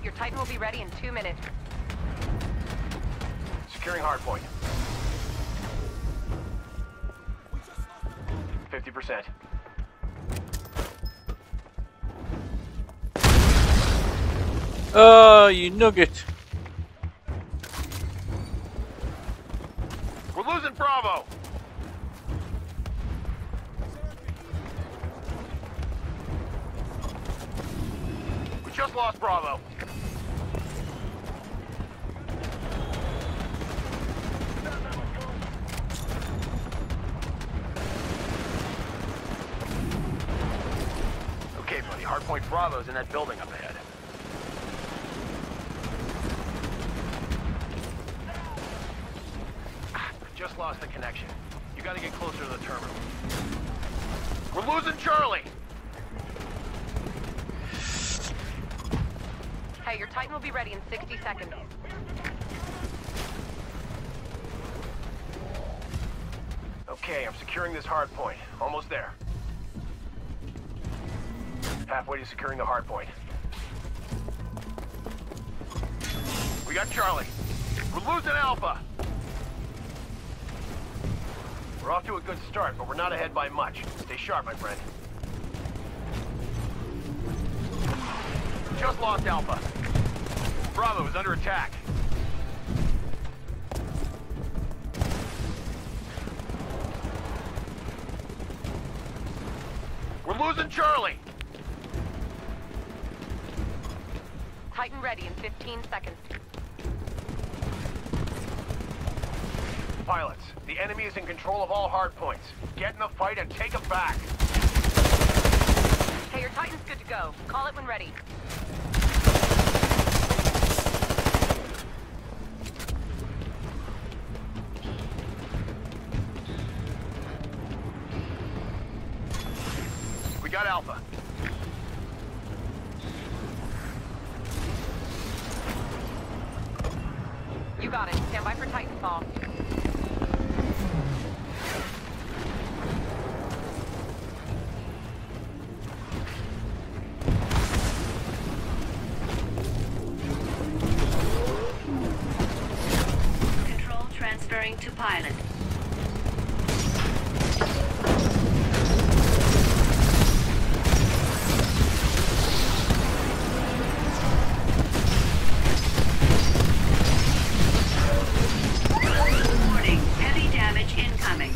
Your Titan will be ready in 2 minutes. Securing hardpoint. 50%. Oh, you nugget. We're losing Bravo. We just lost Bravo. Okay, buddy. Hardpoint Bravo's in that building up ahead. Just lost the connection. You gotta get closer to the terminal. We're losing Charlie! Hey, your Titan will be ready in 60 seconds. Okay, I'm securing this hard point. Almost there. Halfway to securing the hard point. We got Charlie. We're losing Alpha! We're off to a good start, but we're not ahead by much. Stay sharp, my friend. Just lost Alpha. Bravo is under attack. We're losing Charlie. Titan ready in 15 seconds. Pilots, the enemy is in control of all hard points. Get in the fight and take them back. Hey, your Titan's good to go. Call it when ready. We got Alpha. You got it. Stand by for Titanfall. Control transferring to pilot. Warning, heavy damage incoming.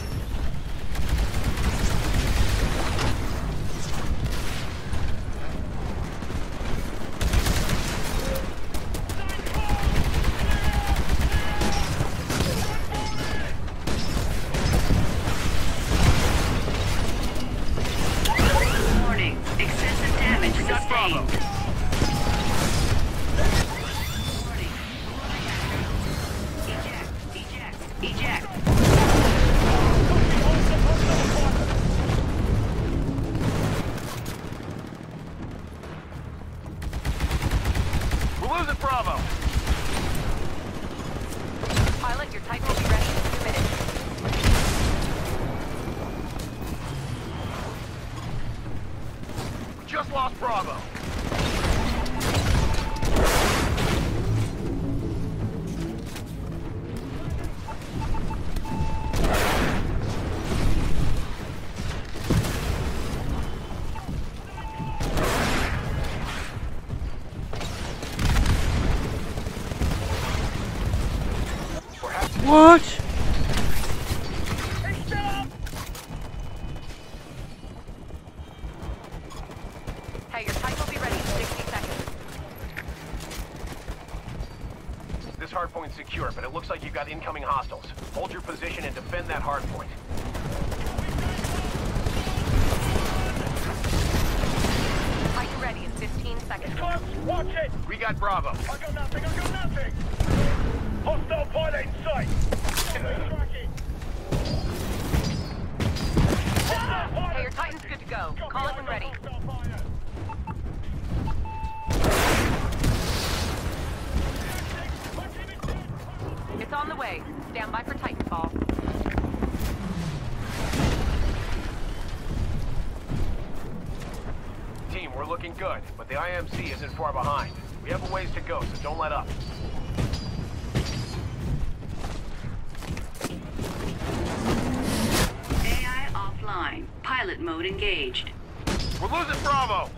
Warning, excessive damage sustained. Warning, eject. We're losing Bravo. Pilot, your Titan will be ready in 2 minutes. We just lost Bravo. What? Hey, your Titan will be ready in 60 seconds. This hardpoint's secure, but it looks like you've got incoming hostiles. Hold your position and defend that hardpoint. Titan ready in 15 seconds. Close, watch it! We got Bravo. I got nothing! Hostile pilot in sight! Tracking! Hey, your Titan's good to go. Call it when ready. Hostile pilot. It's on the way. Stand by for Titanfall. Team, we're looking good, but the IMC isn't far behind. We have a ways to go, so don't let up. AI offline. Pilot mode engaged. We're losing Bravo!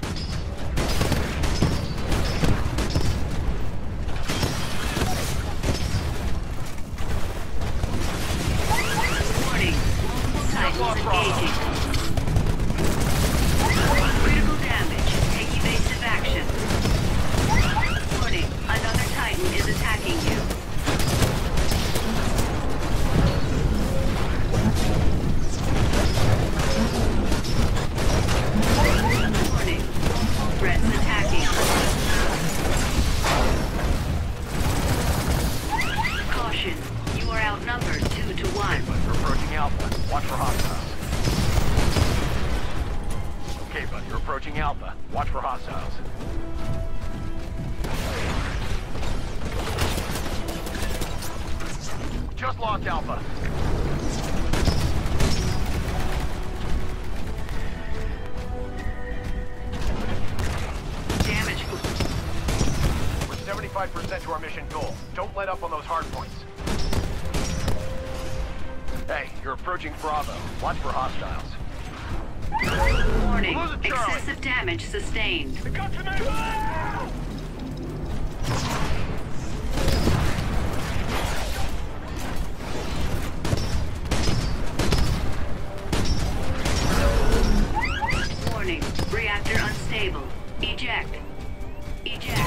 Warning. Multiple Titans engaging. Critical damage. Take evasive action. Warning. Another Titan is attacking you. Warning. Multiple threats attacking. Caution. You are outnumbered 2 to 1. We're approaching Alpha. Watch for hostiles. Okay, bud, you're approaching Alpha. Watch for hostiles. Just lost Alpha. Damage. We're 75% to our mission goal. Don't let up on those hard points. Hey, you're approaching Bravo. Watch for hostiles. Warning. We're losing Charlie. Excessive damage sustained. They got to me! Warning. Reactor unstable. Eject. Eject.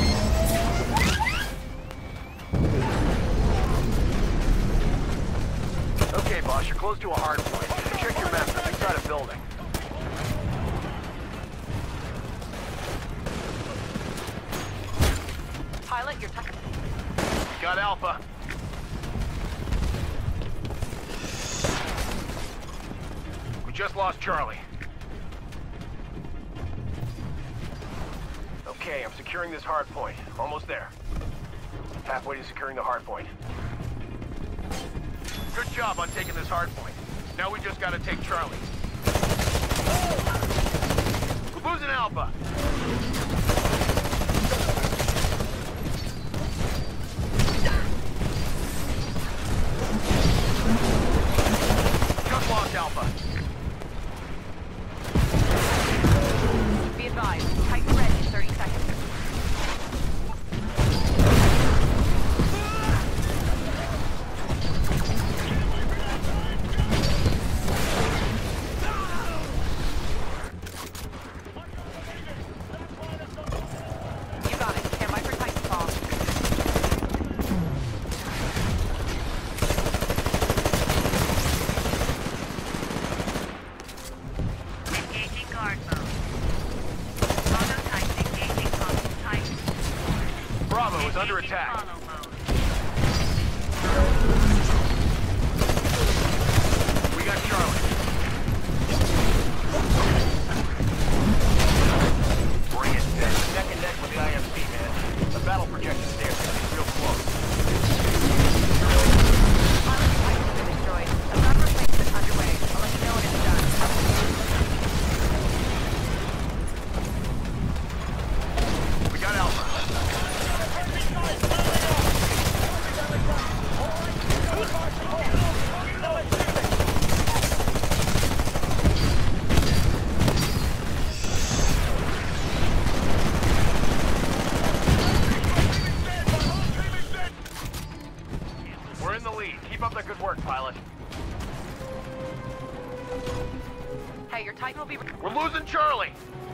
Okay, boss, you're close to a hard point. Check your map. There's inside a building. Pilot, your Titan. We got Alpha. We just lost Charlie. Okay, I'm securing this hard point. Almost there. Halfway to securing the hard point. Good job on taking this hard point. Now we just gotta take Charlie. We're losing Alpha. Just lost Alpha. Be advised. Titan ready in 30 seconds. You got it. Stand by for Titanfall. Engaging guard mode. Auto Titan engaging hostile Titan. Bravo is under Engaging attack. follow mode. We got Charlie. Bring it. Neck and neck with the IMC, man. The battle projection's there. It's gonna be real close. Pilot, your Titan's been destroyed. A gun replacement underway. I'll let you know when it's done. We got Alpha. We're in the lead. Keep up the good work, pilot. Hey, your Titan will be... We're losing Charlie.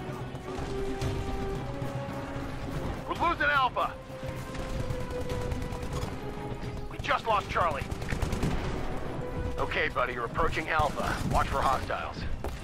We're losing Alpha. We just lost Charlie. Okay, buddy, you're approaching Alpha. Watch for hostiles.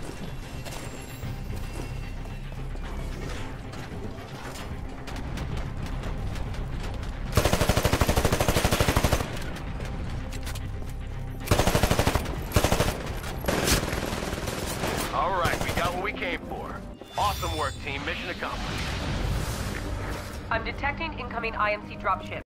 All right, we got what we came for. Awesome work, team. Mission accomplished. I'm detecting incoming IMC dropship.